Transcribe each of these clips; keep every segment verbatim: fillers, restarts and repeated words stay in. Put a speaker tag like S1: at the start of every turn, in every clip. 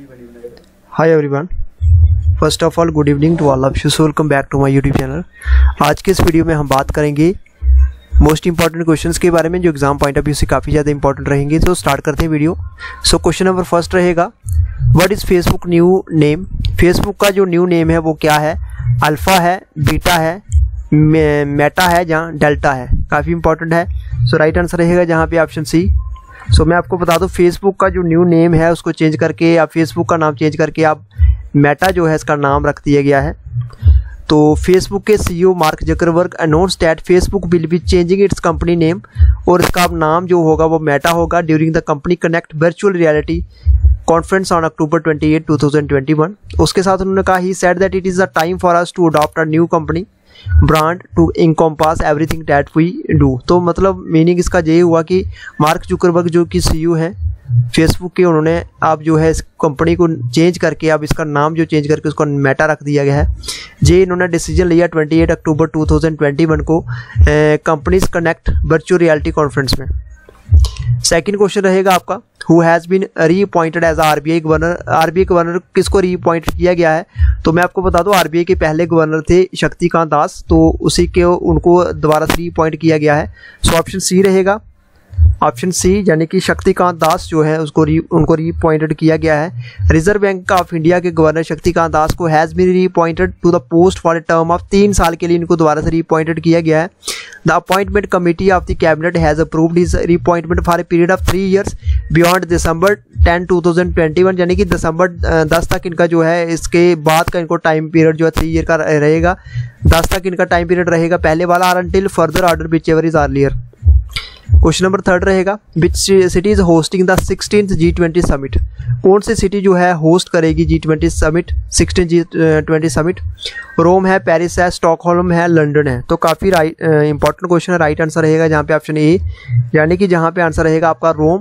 S1: Hi everyone, first of all good evening to all of you, welcome back to my YouTube channel. आज के इस video में हम बात करेंगे मोस्ट इंपॉर्टेंट क्वेश्चंस के बारे में जो एग्जाम पॉइंट ऑफ व्यू से काफ़ी ज़्यादा इंपॉर्टेंट रहेंगे। तो स्टार्ट करते हैं video. So question number first रहेगा, what is Facebook new name. Facebook का जो न्यू नेम है वो क्या है? अल्फ़ा है, बीटा है, मेटा है, जहाँ डेल्टा है। काफ़ी इंपॉर्टेंट है। सो राइट आंसर रहेगा जहाँ पे ऑप्शन सी। सो मैं आपको बता दूं, फेसबुक का जो न्यू नेम है उसको चेंज करके या फेसबुक का नाम चेंज करके आप मेटा जो है इसका नाम रख दिया गया है। तो फेसबुक के CEO Mark Zuckerberg announced that Facebook will be changing its company name, और इसका अब नाम जो होगा वो मेटा होगा during the company Connect virtual reality conference on October twenty eight two thousand twenty one. उसके साथ उन्होंने कहा, he said that it is the time for us to adopt a new company brand to encompass everything that we do. तो मतलब meaning इसका यही हुआ कि मार्क जुकरबर्ग जो कि सीईओ है फेसबुक के, उन्होंने आप जो है इस कंपनी को चेंज करके अब इसका नाम जो चेंज करके उसको मेटा रख दिया गया है। ये इन्होंने डिसीजन लिया अट्ठाईस अक्टूबर टू थाउजेंड ट्वेंटी वन को companies connect virtual reality conference में। सेकंड क्वेश्चन रहेगा आपका, who has been reappointed as RBI governor. RBI governor किसको रीअपॉइंट किया गया है? तो मैं आपको बता दूं, आरबीआई के पहले गवर्नर थे शक्तिकांत दास, तो उसी के उनको दोबारा से रीअपॉइंट किया गया है। सो ऑप्शन सी रहेगा, ऑप्शन सी, यानी कि शक्तिकांत दास जो है उसको री उनको रीअपॉइंटेड किया गया है। रिजर्व बैंक ऑफ इंडिया के गवर्नर शक्तिकांत दास को has been reappointed to the post for a term of तीन साल के लिए इनको दोबारा से रीअपॉइंटेड किया गया है। The appointment committee of the cabinet has approved his reappointment for a period of three years beyond December ten two thousand twenty one, यानी कि दिसंबर दस तक इनका जो है इसके बाद का इनको टाइम पीरियड जो है थ्री ईयर का रहेगा। दस तक इनका टाइम पीरियड रहेगा पहले वाला, or until further order whichever is earlier. Question number third रहेगा, which city is hosting the sixteenth G twenty summit. कौन सी सिटी जो है होस्ट करेगी G twenty summit, sixteen G twenty summit? Rome है, पेरिस है, Stockholm है, London है। तो काफ़ी राइट इंपॉर्टेंट क्वेश्चन है। राइट आंसर रहेगा जहाँ पे ऑप्शन ए, यानी कि जहाँ पे आंसर रहेगा आपका रोम।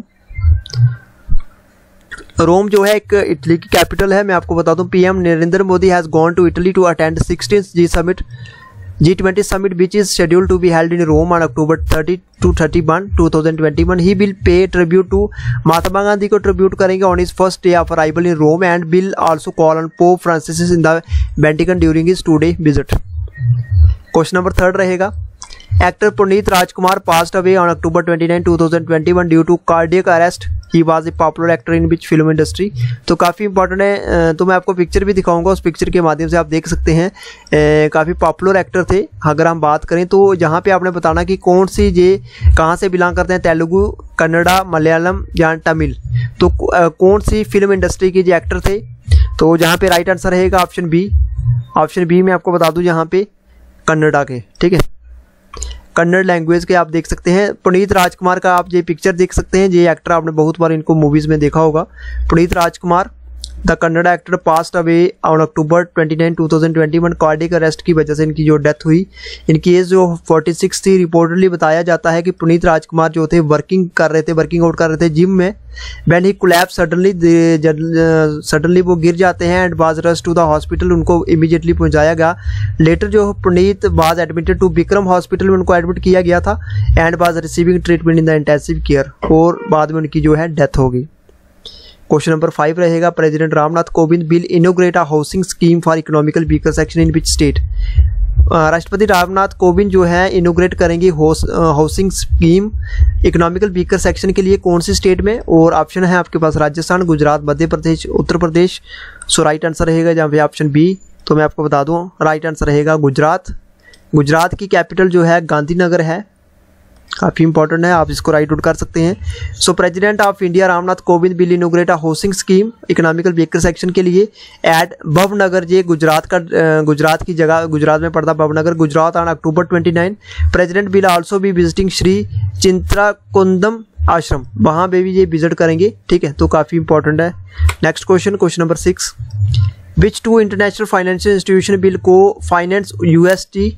S1: रोम जो है एक इटली की कैपिटल है। मैं आपको बता दूं, PM Narendra Modi has gone to Italy to attend sixteenth G summit G twenty summit which is scheduled to be held in Rome on October thirty to thirty-one, twenty twenty-one. He will pay tribute to Mahatma Gandhi को tribute करेंगे on his first day of arrival in Rome and will also call on Pope Francis in the Vatican during his two-day visit. Question number third रहेगा, actor Puneeth Rajkumar passed away on October twenty-ninth, twenty twenty-one due to cardiac arrest. He was a popular actor in which film industry. तो काफ़ी important है। तो मैं आपको picture भी दिखाऊंगा, उस पिक्चर के माध्यम से आप देख सकते हैं काफ़ी पॉपुलर एक्टर थे। अगर हम बात करें तो जहाँ पे आपने बताना कि कौन सी ये कहाँ से बिलोंग करते हैं, तेलुगु, कन्नड़ा, मलयालम या तमिल। तो कौन सी फिल्म इंडस्ट्री के जो एक्टर थे? तो जहाँ पे राइट आंसर रहेगा ऑप्शन बी। ऑप्शन बी में आपको बता दूँ जहाँ पे कन्नड़ा के, ठीक है, कन्नड़ लैंग्वेज के आप देख सकते हैं। पुनीत राजकुमार का आप ये पिक्चर देख सकते हैं। ये एक्टर आपने बहुत बार इनको मूवीज़ में देखा होगा। Puneeth Rajkumar the Kannada actor passed away on October twenty nine two thousand twenty one cardiac arrest की वजह से इनकी जो डेथ हुई। इनकी एज जो छियालीस थी। रिपोर्टली बताया जाता है कि पुनीत राजकुमार जो थे वर्किंग कर रहे थे वर्किंग आउट कर रहे थे जिम में। When he collapse suddenly suddenly वो गिर जाते हैं and was rushed to the hospital. उनको इमीडिएटली पहुंचाया गया। लेटर जो Puneeth was admitted to Vikram hospital में उनको एडमिट किया गया था and was receiving treatment in the intensive care, और बाद में उनकी जो है डेथ हो गई। क्वेश्चन नंबर फाइव रहेगा, President Ramnath Kovind will inaugurate a housing scheme for economical weaker section in which state. राष्ट्रपति रामनाथ कोविंद जो है इनोग्रेट करेंगे housing scheme economical weaker section के लिए कौन सी स्टेट में? और ऑप्शन है आपके पास Rajasthan, Gujarat, Madhya Pradesh, Uttar Pradesh. So right answer रहेगा जहाँ पे ऑप्शन बी। तो मैं आपको बता दूँ राइट आंसर रहेगा गुजरात। गुजरात की कैपिटल जो है गांधीनगर है। काफ़ी इंपॉर्टेंट है, आप इसको राइट आउट कर सकते हैं। So President of India Ramnath Kovind will inaugurate a housing scheme economical weaker section के लिए एट भवनगर। ये गुजरात का गुजरात की जगह गुजरात में पड़ता Bhavnagar, Gujarat on October twenty nine. President will also be visiting Shri Chintrakundam Ashram, वहाँ पे भी ये विजिट करेंगे, ठीक है। तो काफ़ी इंपॉर्टेंट है। Next question, question number six, which two international financial institution will co finance USD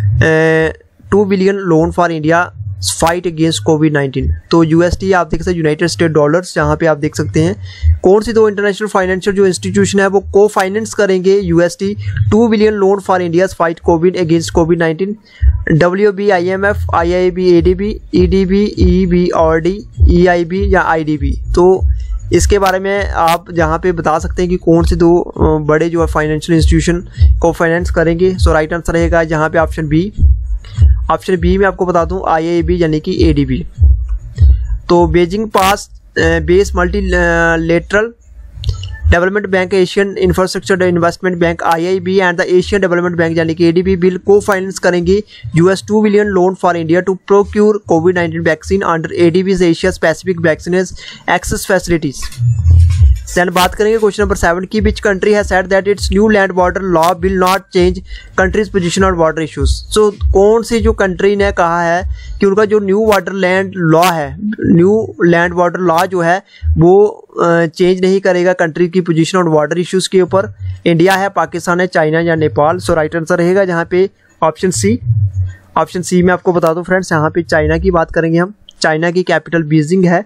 S1: two billion loan for India fight against COVID nineteen. तो यूएसटी आप देख सकते हैं यूनाइटेड स्टेट डॉलर्स, जहाँ पे आप देख सकते हैं कौन सी दो इंटरनेशनल फाइनेंशियल जो इंस्टीट्यूशन है वो को फाइनेंस करेंगे USD two billion loan for India fight COVID against COVID nineteen. W B, I M F, I I B, A D B, E D B, E B R D, E I B या I D B. तो इसके बारे में आप जहाँ पे बता सकते हैं कि कौन से दो बड़े जो है फाइनेंशियल इंस्टीट्यूशन को फाइनेंस करेंगे। सो राइट आंसर रहेगा जहाँ पे ऑप्शन बी। ऑप्शन बी में आपको बता दूं आई ए बी यानी कि ए डी बी। तो Beijing pass base multi lateral development bank, Asian infrastructure investment bank I I B and the Asian development bank यानी कि ए डी बी बिल को फाइनेंस करेंगे US to billion loan for India to procure Covid nineteen vaccine under A D बीज Asia specific vaccine access facilities. Then बात करेंगे question number seven की which country has said that its new land border law will not change countries position on border issues. So कौन सी जो country ने कहा है कि उनका जो न्यू बॉर्डर लैंड लॉ है, न्यू लैंड बॉर्डर लॉ जो है वो चेंज नहीं करेगा कंट्री की पोजीशन ऑन बॉर्डर इश्यूज के ऊपर। इंडिया है, पाकिस्तान है, चाइना या नेपाल। सो राइट आंसर रहेगा जहाँ पे ऑप्शन सी। ऑप्शन सी में आपको बता दूं फ्रेंड्स, यहाँ पे चाइना की बात करेंगे हम। चाइना की कैपिटल बीजिंग है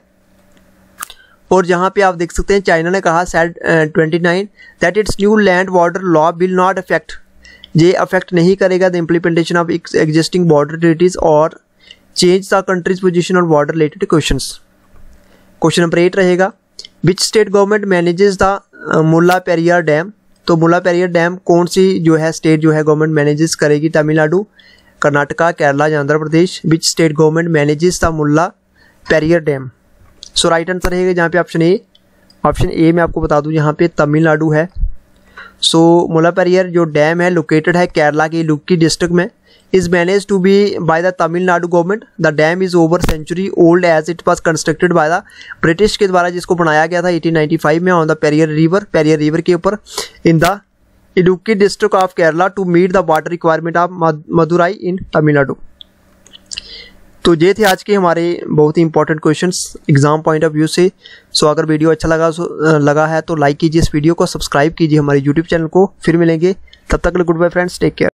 S1: और जहाँ पे आप देख सकते हैं चाइना ने कहा said twenty nine that its new land border law will not affect, ये अफेक्ट नहीं करेगा the implementation of existing border treaties और change the countries position on border related questions. Question number eight रहेगा which state government manages the Mullaperiyar dam. तो Mullaperiyar dam कौन सी जो है स्टेट जो है गवर्नमेंट मैनेजेस करेगी? तमिलनाडु, कर्नाटका, केरला या Andhra Pradesh. Which state government manages the Mullaperiyar dam. So right answer रहेगा जहाँ पे ऑप्शन ए। ऑप्शन ए में आपको बता दूं यहाँ पे तमिलनाडु है। सो मुल्ला पेरियार जो डैम है लोकेटेड है केरला के इडुक्की डिस्ट्रिक्ट में, is manage to be by the Tamil Nadu government. The dam is over century old as it was constructed by the British के द्वारा, जिसको बनाया गया था एटीन नाइंटी फाइव में on the Periyar river, Periyar river के ऊपर in the Idukki district of Kerala to meet the water requirement of Madurai in Tamil Nadu. तो ये थे आज के हमारे बहुत ही important questions exam point of view से। सो अगर वीडियो अच्छा लगा लगा है तो लाइक कीजिए इस वीडियो को, सब्सक्राइब कीजिए हमारे यूट्यूब चैनल को। फिर मिलेंगे, तब तक के लिए goodbye friends, take care.